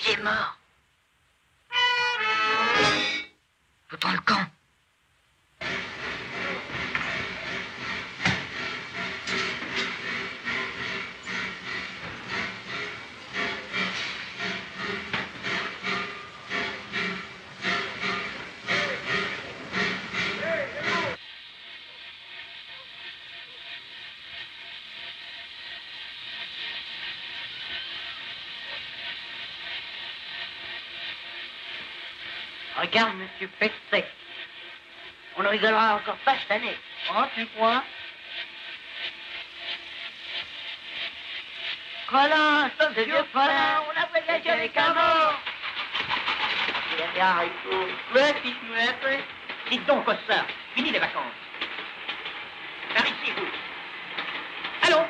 Qui est mort? Faut-on le camp? Regarde, monsieur Pestec. On ne rigolera encore pas cette année. Oh, tu crois? Colin, stop ce vieux Colin, on a voyagé avec un mort. Dites donc, Costa, fini les vacances. Par ici, vous. Allons.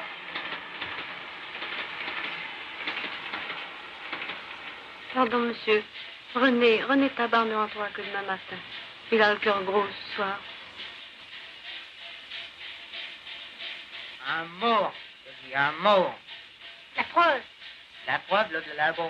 Pardon, monsieur. René tabarne en toi que demain matin. Il a le cœur gros ce soir. Un mort, je dis un mort. La preuve. La preuve, là, de là-bas.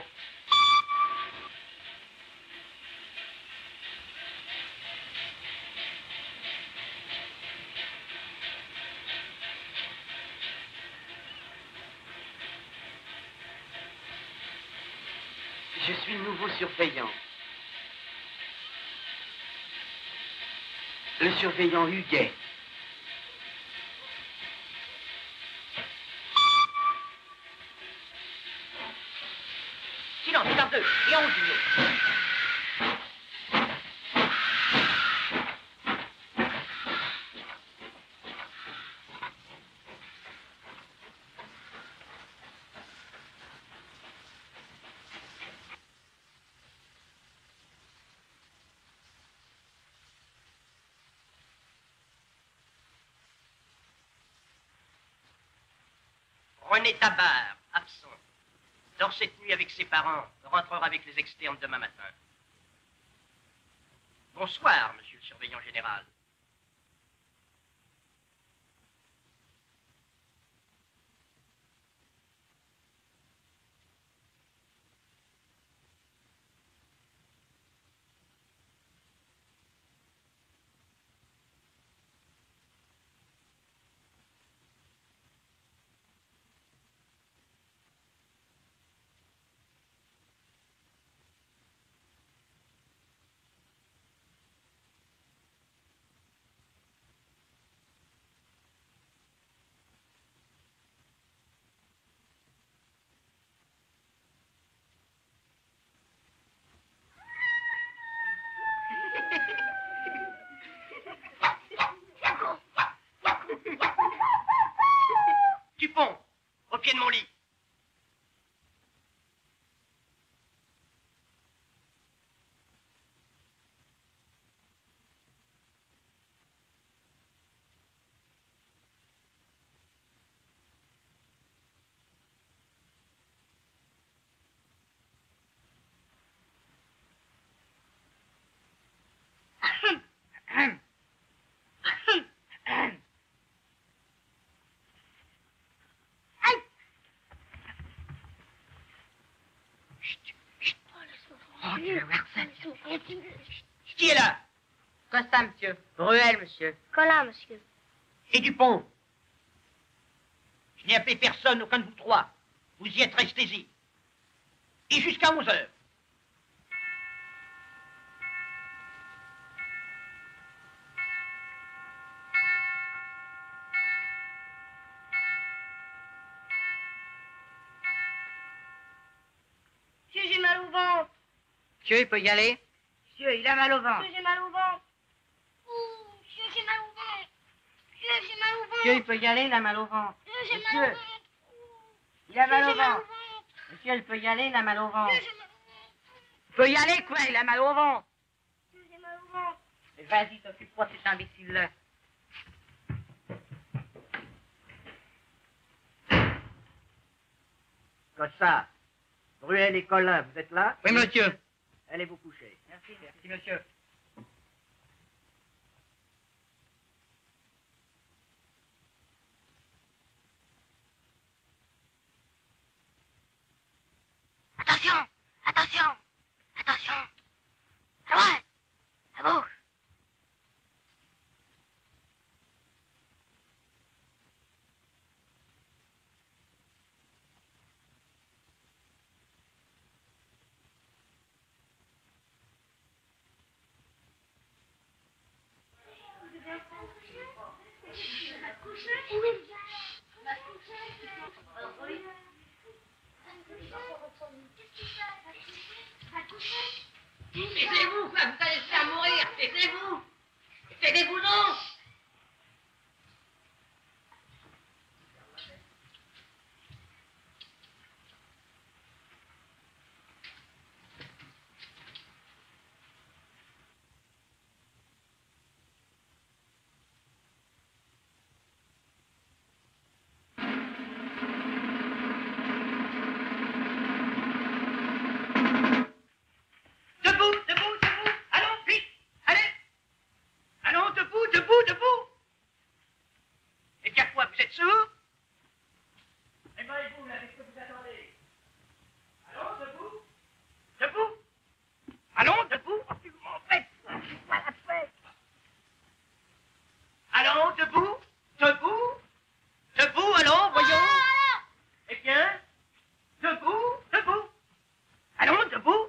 Je suis le nouveau surveillant. Le surveillant Huguet. Silence, par deux, et on Junio. René Tabard, absent. Dort cette nuit avec ses parents, rentrera avec les externes demain matin. Bonsoir, monsieur le surveillant général. Dupont, au pied de mon lit. Oh, tu vas voir ça. Qui est là? Costa, monsieur. Bruel, monsieur. Colin, monsieur. Et Dupont. Je n'ai appelé personne, aucun de vous trois. Vous y êtes restés-y. Et jusqu'à 11 heures. Monsieur, j'ai mal au ventre. Monsieur, il peut y aller? Monsieur, il a mal au ventre. Monsieur, j'ai mal au ventre. Monsieur, j'ai mal au ventre. Monsieur, j'ai mal au ventre. Monsieur, il peut y aller, il a mal au ventre. Monsieur, j'ai mal au ventre. Il a mal au J'ai mal au ventre. Monsieur, il peut y aller, il a mal au ventre. Monsieur, j'ai mal au ventre. Il peut y aller, quoi, il a mal au ventre. Monsieur, j'ai mal au ventre. Mais vas-y, t'occupe-toi de cet imbécile-là. Costa, Bruel et Colin, vous êtes là? Oui, monsieur. Allez vous coucher. Merci, monsieur. Attention! Attention! Taisez-vous, quoi, vous allez se faire mourir. Taisez-vous. Taisez-vous non. Debout, debout, debout. Allons, vite. Allez. Allons, debout, debout, debout. Eh bien quoi, vous êtes sourds? Eh bien, et vous, là, qu'est-ce que vous attendez? Allons, debout. Debout. Allons, debout. Oh, tu m'en faites. Je suis pas la fête. Allons, debout. Debout. Debout, allons, voyons. Eh bien, debout, debout. Allons, debout.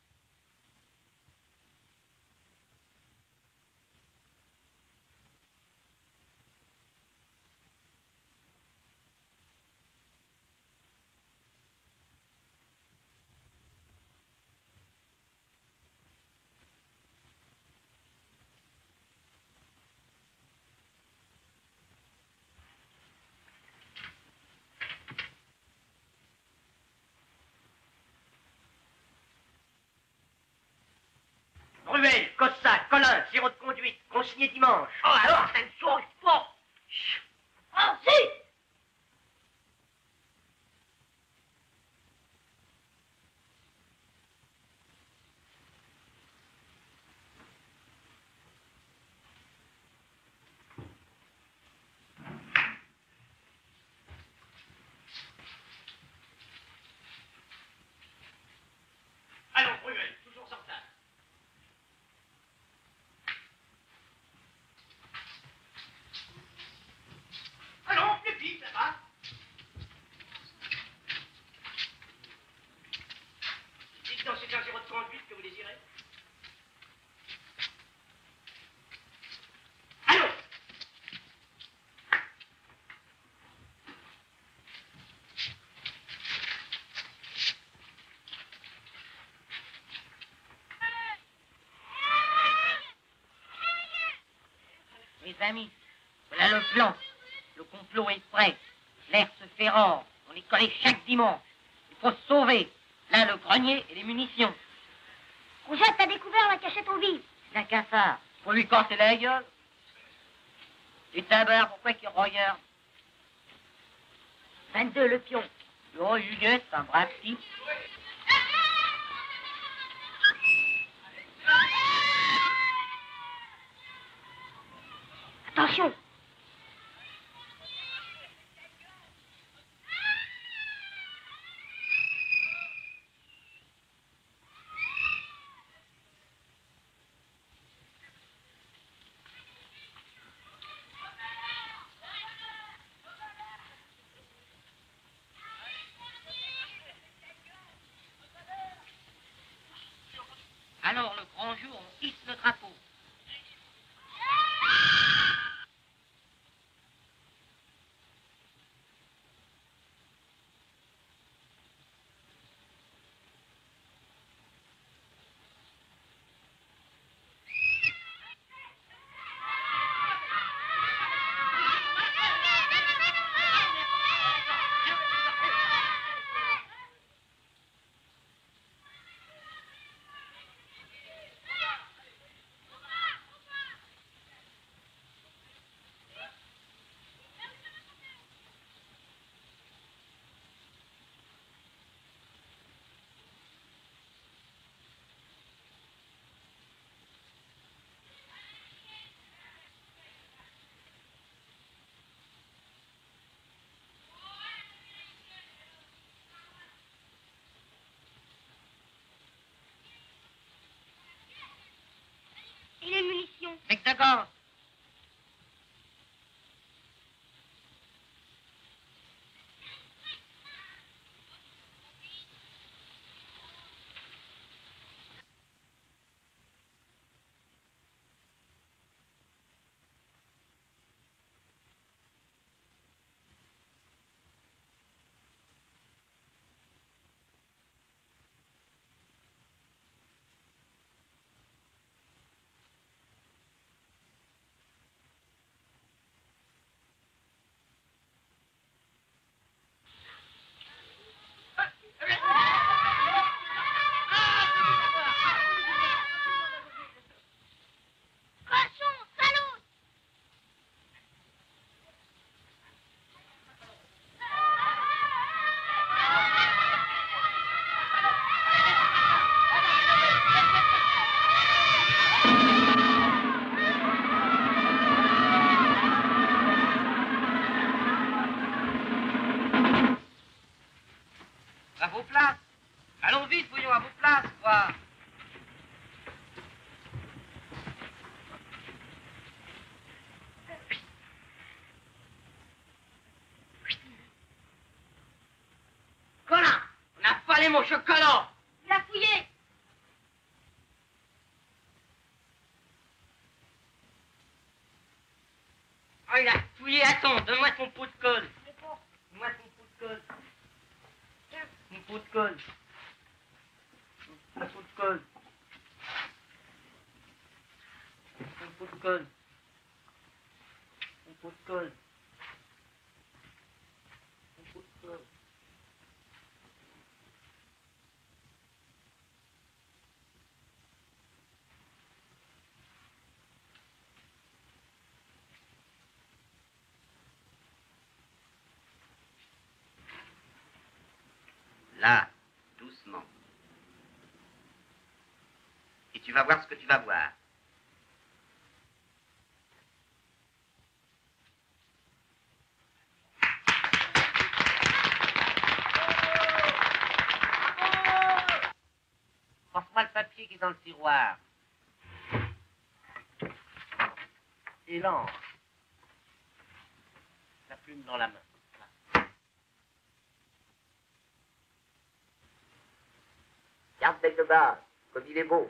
Ruelle, Cossack, Colin, sirop de conduite, consigné dimanche. Oh, alors, ça ne change pas. Ah, si. Allons, Ruelle, toujours en retard. Allons, plus vite, là-bas. Dites donc, c'est un sirop de conduite que vous désirez? Allons. Mes amis, voilà le plan. Le complot est prêt. L'air se fait rare. On les connaît chaque dimanche. Il faut se sauver. Là, le grenier et les munitions. Rougeette, t'as découvert la cachette aux vives. C'est un cafard. Faut lui casser la gueule. Et tabac, pourquoi qu'il regarde? 22, le pion. Oh, Huguette, c'est un brave type. Attention. Alors, le grand jour, on hisse le drapeau. Et les munitions? Avec d'accord. À vos places. Allons vite, voyons, à vos places, quoi. Connard, on a falé mon chocolat. Il a fouillé. Ah, il a fouillé, attends, donne-moi ton pot de colle. Donne-moi ton pot de colle. Mon pot de colle. Mon pot de colle. Mon pot de colle. Mon pot de colle. Mon pot de colle. Là, doucement. Et tu vas voir ce que tu vas voir. Passe-moi le papier qui est dans le tiroir. Et l'encre. La plume dans la main. Garde bec de base, comme il est beau.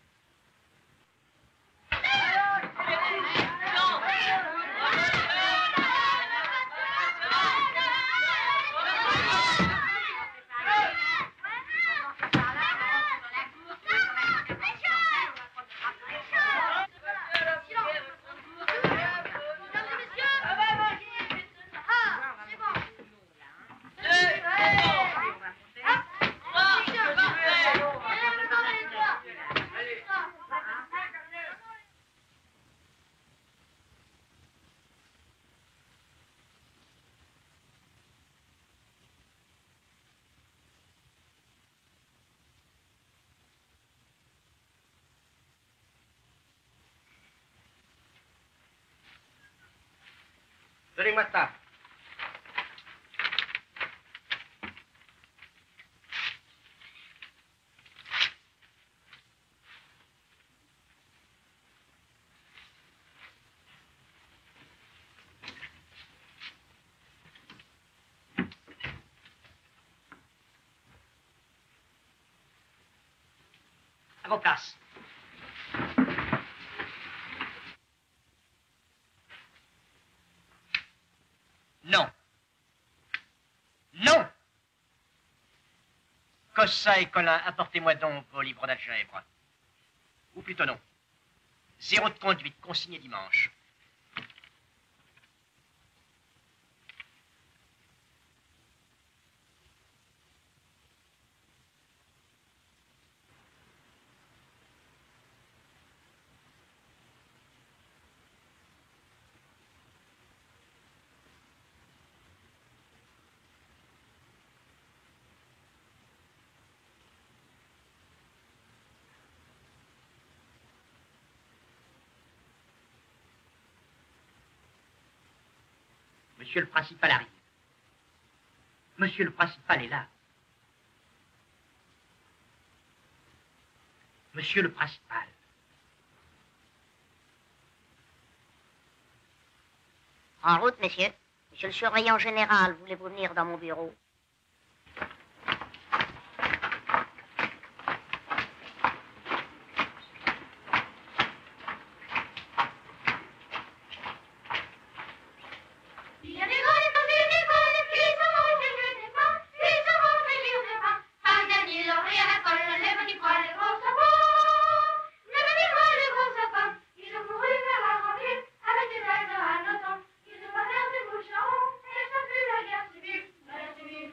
Donnez-moi ça. À vos places. Non. Non. Cossa et Colin, apportez-moi donc vos livres d'algèbre. Ou plutôt non. 0 de conduite, consigné dimanche. Monsieur le principal arrive. Monsieur le principal est là. Monsieur le principal. En route, messieurs. Monsieur le surveillant général, voulez-vous venir dans mon bureau? Avec des ailes de Hannoton, ils se parlèrent de bouche à oreille, et ça fut la guerre civile.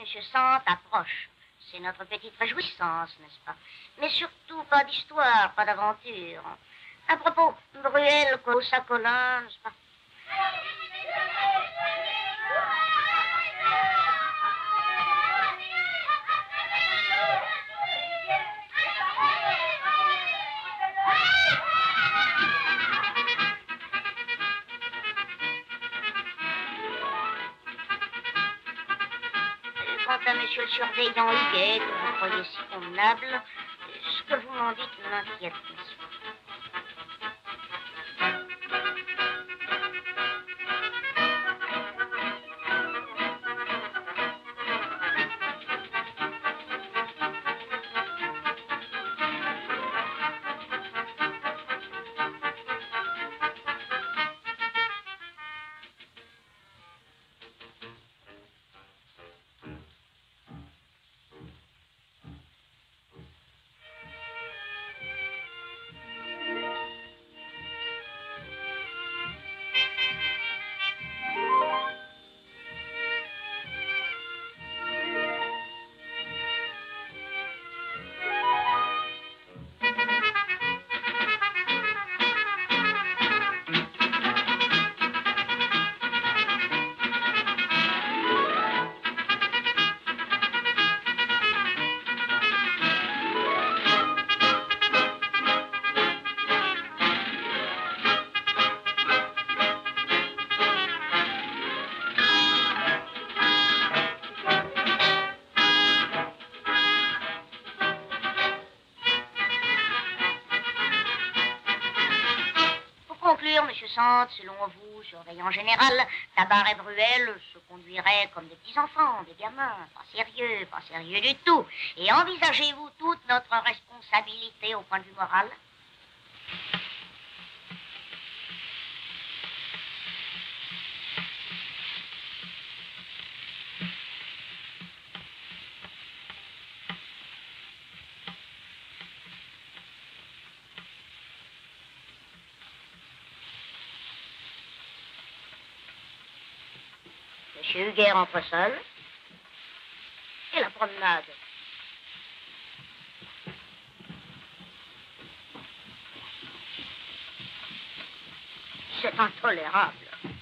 monsieur Sante, approche. C'est notre petite réjouissance, n'est-ce pas? Mais surtout, pas d'histoire, pas d'aventure. À propos, Bruel, sa colonne, n'est-ce pas? Quant à monsieur le surveillant Huguet, que vous croyez si convenable, ce que vous m'en dites m'inquiète, monsieur. Monsieur Sante, selon vous, surveillant général, Tabar et Bruel se conduiraient comme des petits-enfants, des gamins, pas sérieux du tout. Et envisagez-vous toute notre responsabilité au point de vue moral? Monsieur Huguet rentre seul. Et la promenade. C'est intolérable.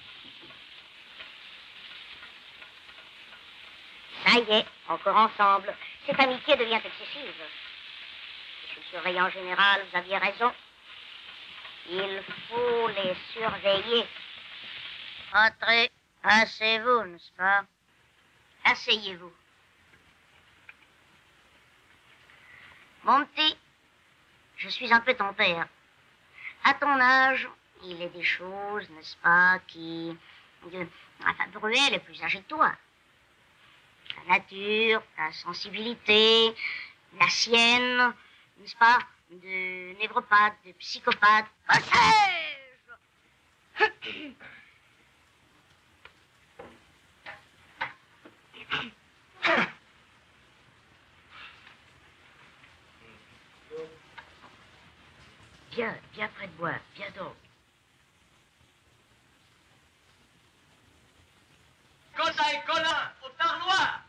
Ça y est, encore ensemble. Cette amitié devient excessive. Monsieur le surveillant général, vous aviez raison. Il faut les surveiller. Entrez. Asseyez-vous, n'est-ce pas? Asseyez-vous. Mon petit, je suis un peu ton père. À ton âge, il est des choses, n'est-ce pas, Enfin, Bruel est plus âgé que toi. Ta nature, ta sensibilité, la sienne, n'est-ce pas, de névropathe, de psychopathe. Que sais-je? Viens près de moi, viens donc. Cosa et Colin, au tarloir.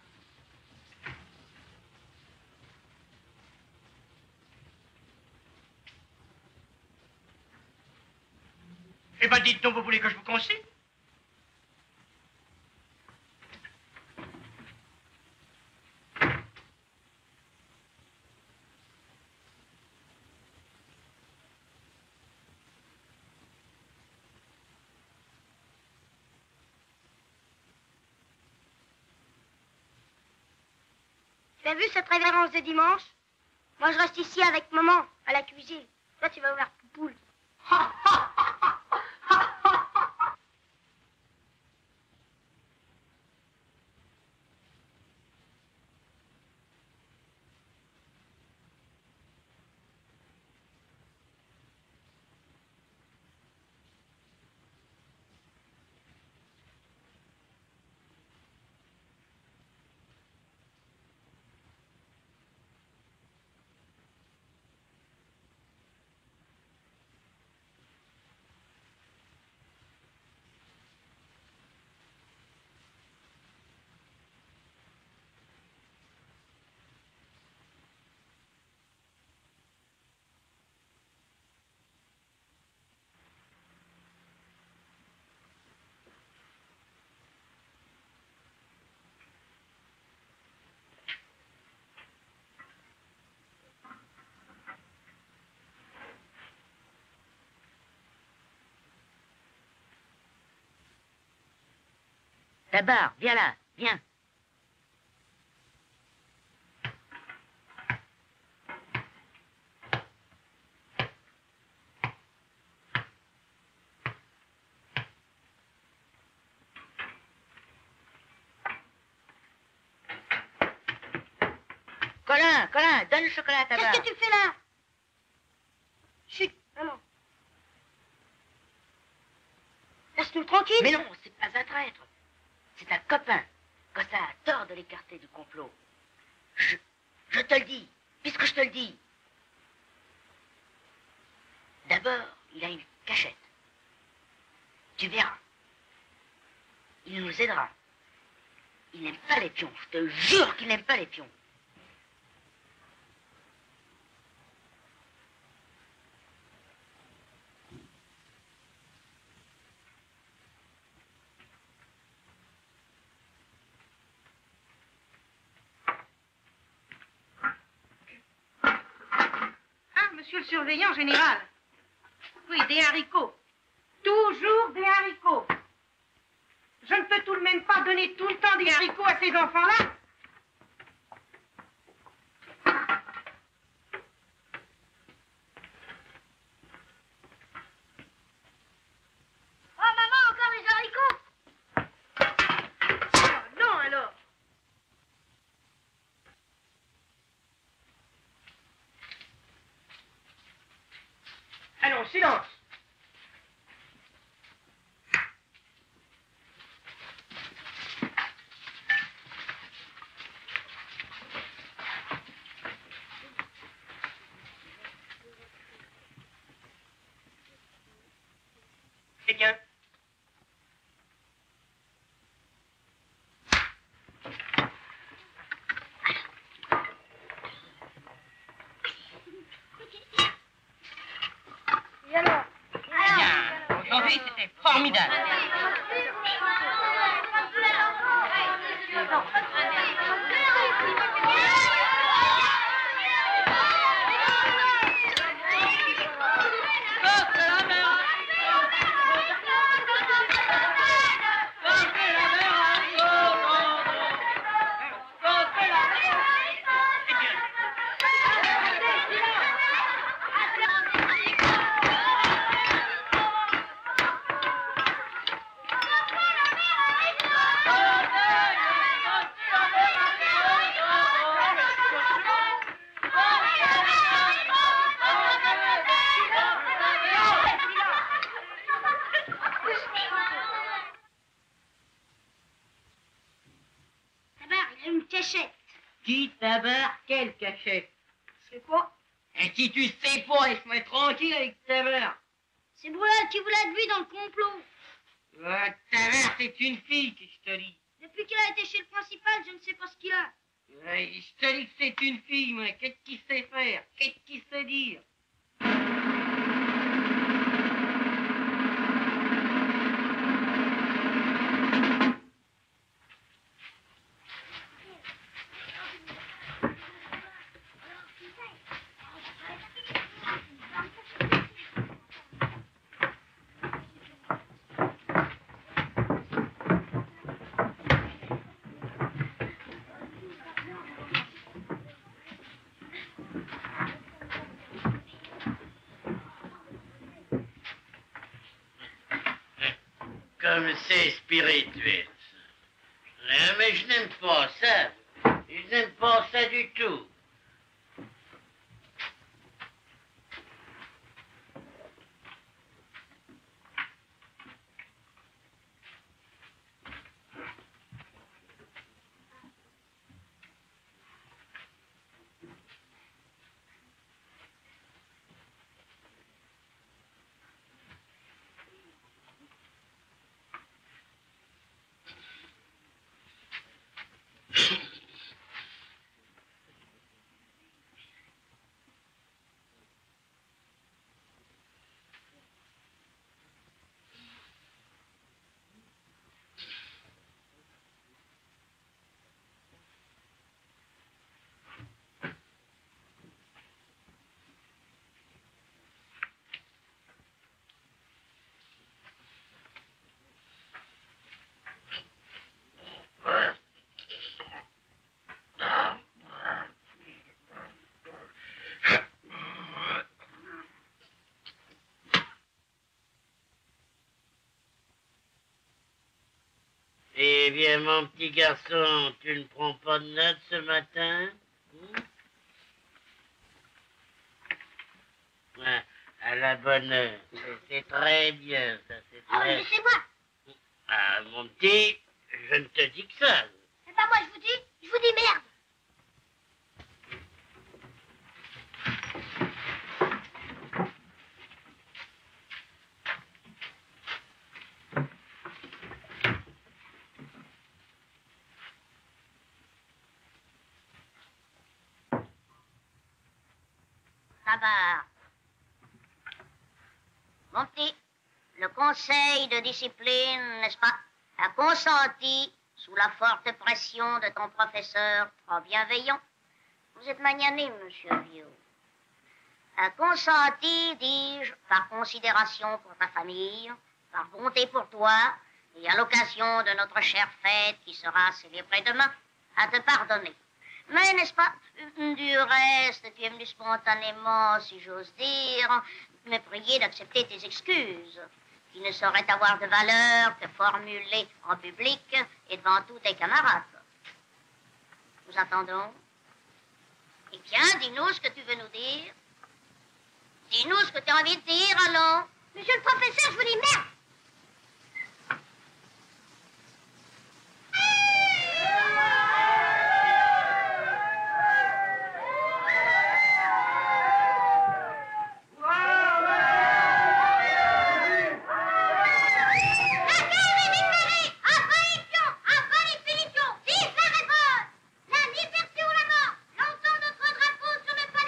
Eh ben, dites donc, vous voulez que je vous consigne? Tu as vu cette révérence de dimanche? Moi, je reste ici avec maman, à la cuisine. Toi, tu vas ouvrir Poupoule. Tabar, viens là, viens. Colin, donne le chocolat à Tabar. Qu'est-ce que tu fais là? Chut, maman. Laisse-nous tranquille. Mais non, c'est pas un traître. C'est un copain. Costa a tort de l'écarter du complot. Je te le dis, puisque je te le dis. D'abord, il a une cachette. Tu verras. Il nous aidera. Il n'aime pas les pions. Je te jure qu'il n'aime pas les pions. Monsieur le surveillant général. Oui, des haricots. Toujours des haricots. Je ne peux tout de même pas donner tout le temps des haricots à ces enfants-là. Oh, maman, encore des haricots. Oh, non, alors. Allons, silence. Eh bien. Et alors? Bien, aujourd'hui, c'était formidable. Tabar, il a une cachette. Qui Tabar? Quel cachet? C'est quoi? Et si tu sais pas, laisse-moi tranquille avec Tabar. C'est Brunel qui voulait être lui dans le complot. Tabar, c'est une fille que je te dis. Depuis qu'il a été chez le principal, je ne sais pas ce qu'il a. Je te dis que c'est une fille, moi. Qu'est-ce qu'il sait faire? Qu'est-ce qu'il sait dire? Comme c'est spirituel. Mais je n'aime pas ça. Je n'aime pas ça du tout. Eh bien, mon petit garçon, tu ne prends pas de notes ce matin? Ouais, à la bonne heure. C'est très bien, ça, c'est Oh, très... laissez-moi. Ah, mon petit, je ne te dis que ça. C'est pas moi, je vous dis merde. Ça va. Mon petit, le conseil de discipline, n'est-ce pas, a consenti, sous la forte pression de ton professeur trop bienveillant, vous êtes magnanime, monsieur Vieux, a consenti, dis-je, par considération pour ta famille, par bonté pour toi, et à l'occasion de notre chère fête qui sera célébrée demain, à te pardonner. Mais, n'est-ce pas, du reste, tu es venu spontanément, si j'ose dire, me prier d'accepter tes excuses, qui ne sauraient avoir de valeur que formulées en public et devant tous tes camarades. Nous attendons. Eh bien, dis-nous ce que tu veux nous dire. Dis-nous ce que tu as envie de dire, allons. Monsieur le professeur, je vous dis merde.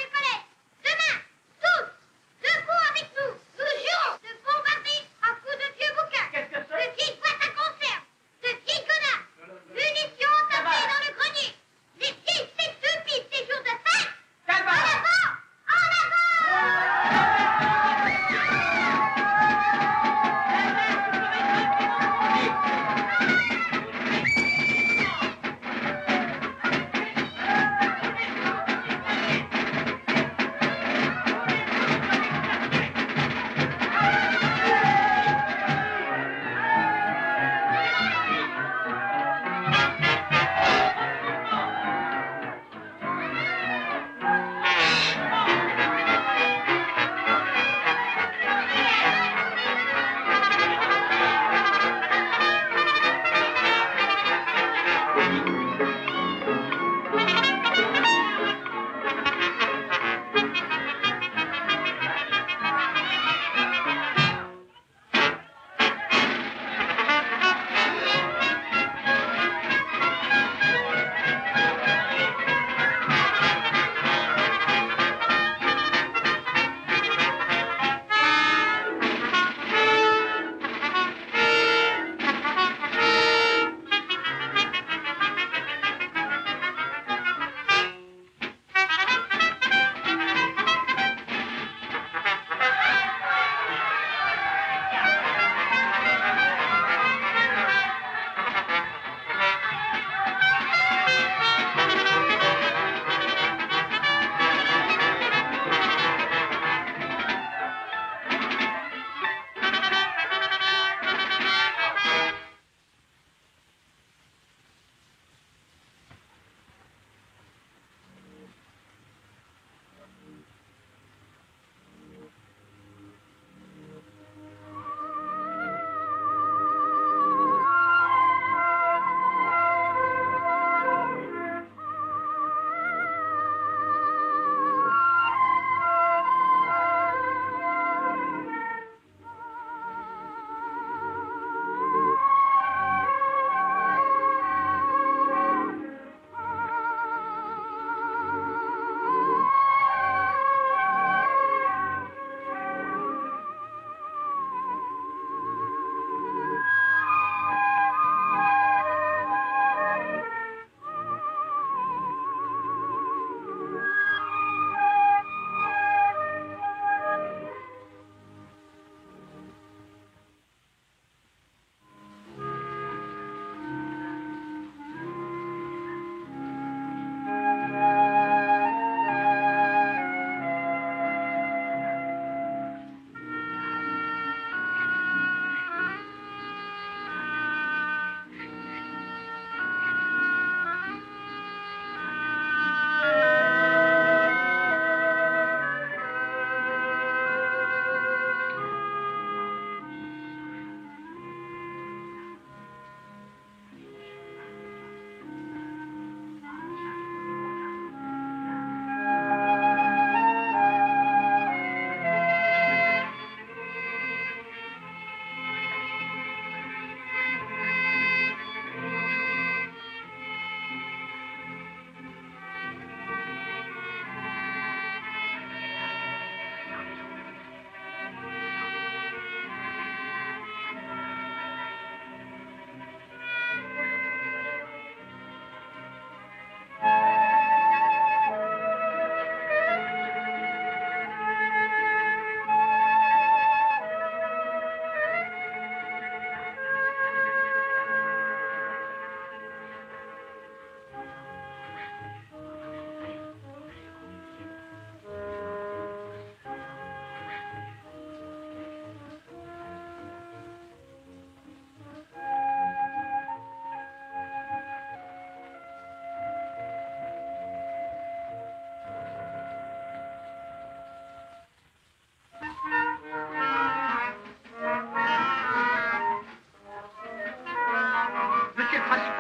Debout avec nous, nous jurons de bombarder à coups de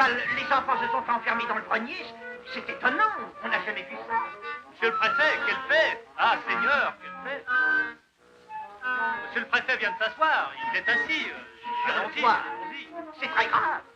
Enfin, les enfants se sont enfermés dans le grenier. C'est étonnant. On n'a jamais vu ça. Monsieur le préfet, quel fait? Ah, Seigneur, quel fait? Monsieur le préfet vient de s'asseoir. Il est assis. Allons-y, allons-y. C'est très grave.